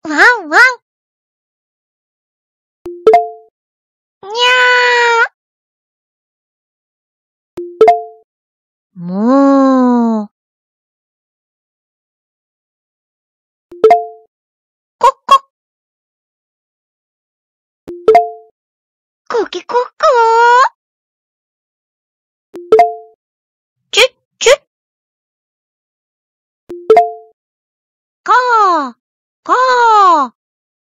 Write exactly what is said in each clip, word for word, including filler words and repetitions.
ワンワン。にゃー。もー。こっこ。コキコッコー。チュッチュッ。コー。コー。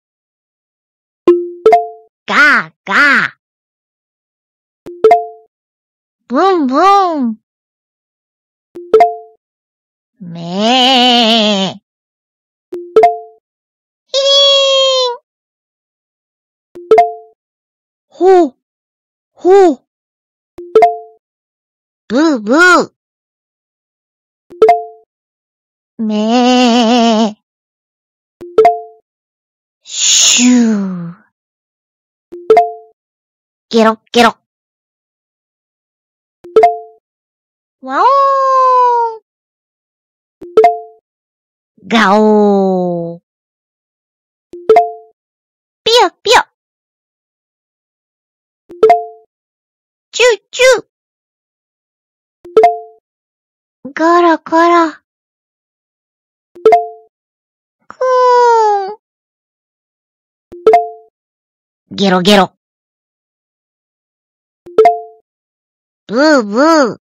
ガーガー。ブンブン。めー。ヒーン。ほう。ほう。ブーブー。めー。シュー。ゲロッゲロ。ワオーン。ガオー。ピヨピヨ。チューチュー。ガラガラ。クーン。ゲロゲロ。ブーブー。